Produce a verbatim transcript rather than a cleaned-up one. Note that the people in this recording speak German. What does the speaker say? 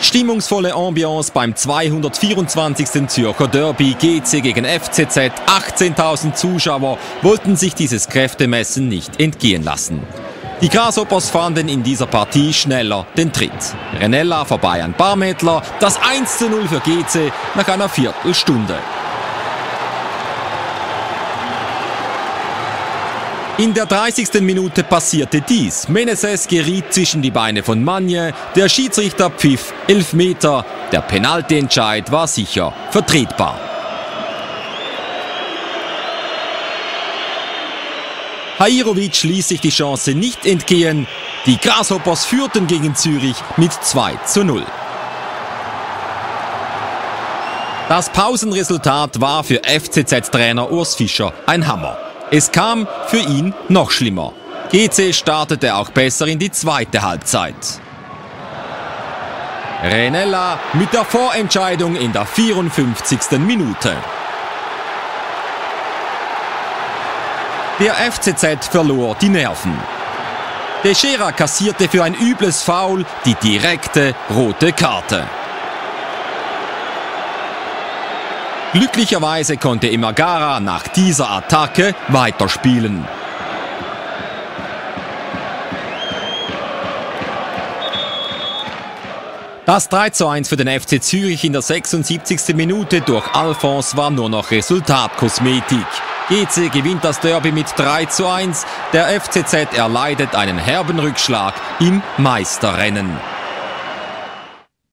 Stimmungsvolle Ambiance beim zweihundertvierundzwanzigsten Zürcher Derby G C gegen F C Z. achtzehntausend Zuschauer wollten sich dieses Kräftemessen nicht entgehen lassen. Die Grasshoppers fanden in dieser Partie schneller den Tritt. Renella vorbei an Barmettler, das eins zu null für G C nach einer Viertelstunde. In der dreißigsten Minute passierte dies. Meneses geriet zwischen die Beine von Magne, der Schiedsrichter pfiff Elfmeter, der Penaltyentscheid war sicher vertretbar. Hajrovic ließ sich die Chance nicht entgehen. Die Grasshoppers führten gegen Zürich mit zwei zu null. Das Pausenresultat war für F C Z-Trainer Urs Fischer ein Hammer. Es kam für ihn noch schlimmer. G C startete auch besser in die zweite Halbzeit. Renella mit der Vorentscheidung in der vierundfünfzigsten Minute. Der F C Z verlor die Nerven. Teixeira kassierte für ein übles Foul die direkte rote Karte. Glücklicherweise konnte Imagara nach dieser Attacke weiterspielen. Das drei zu eins für den F C Zürich in der sechsundsiebzigsten Minute durch Alphonse war nur noch Resultatkosmetik. G C gewinnt das Derby mit drei zu eins. Der F C Z erleidet einen herben Rückschlag im Meisterrennen.